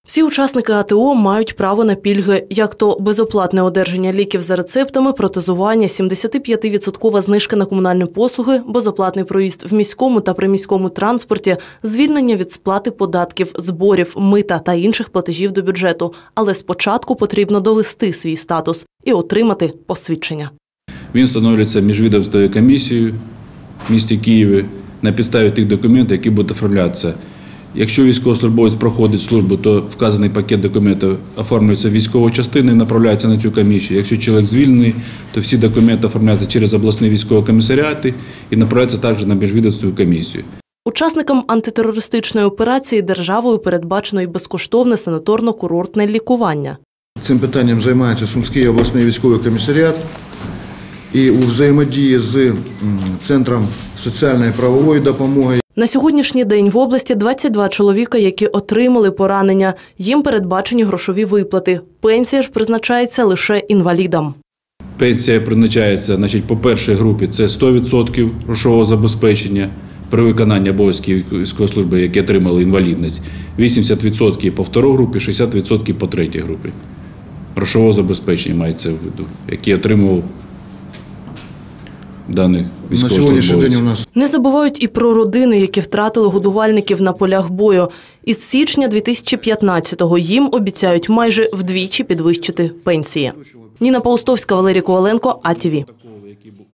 Всі учасники АТО мають право на пільги, як то безоплатне одержання ліків за рецептами, протезування, 75% знижка на комунальні послуги, безоплатний проїзд в міському та приміському транспорті, звільнення від сплати податків, зборів, мита та інших платежів до бюджету. Але спочатку потрібно довести свій статус і отримати посвідчення. Він встановлюється міжвідомствовою комісією в місті Києві на підставі тих документів, які будуть оформлятися. Якщо військовослужбовець проходить службу, то вказаний пакет документів оформлюється в військову частину і направляється на цю комісію. Якщо чоловік звільнений, то всі документи оформляються через обласні військові комісаріати і направляються також на міжвідомственну комісію. Учасникам антитерористичної операції державою передбачено і безкоштовне санаторно-курортне лікування. Цим питанням займається Сумський обласний військовий комісаріат. І у взаємодії з Центром соціальної і правової допомоги. На сьогоднішній день в області 22 чоловіка, які отримали поранення. Їм передбачені грошові виплати. Пенсія ж призначається лише інвалідам. Пенсія призначається, по першій групі це 100% грошового забезпечення при виконанні обов'язків військової служби, які отримали інвалідність. 80% по вторій групі, 60% по третій групі. Грошового забезпечення мається в виду, які отримував даних військовослужбовців. Не забувають і про родини, які втратили годувальників на полях бою. Із січня 2015-го їм обіцяють майже вдвічі підвищити пенсії. Ніна Паустовська, Валерій Коваленко, АТВ.